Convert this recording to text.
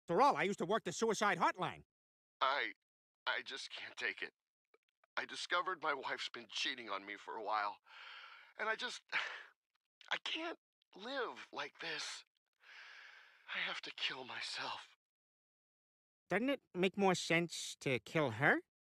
After all, I used to work the suicide hotline. I I just can't take it. I discovered my wife's been cheating on me for a while, and I can't live like this. I have to kill myself. Doesn't it make more sense to kill her?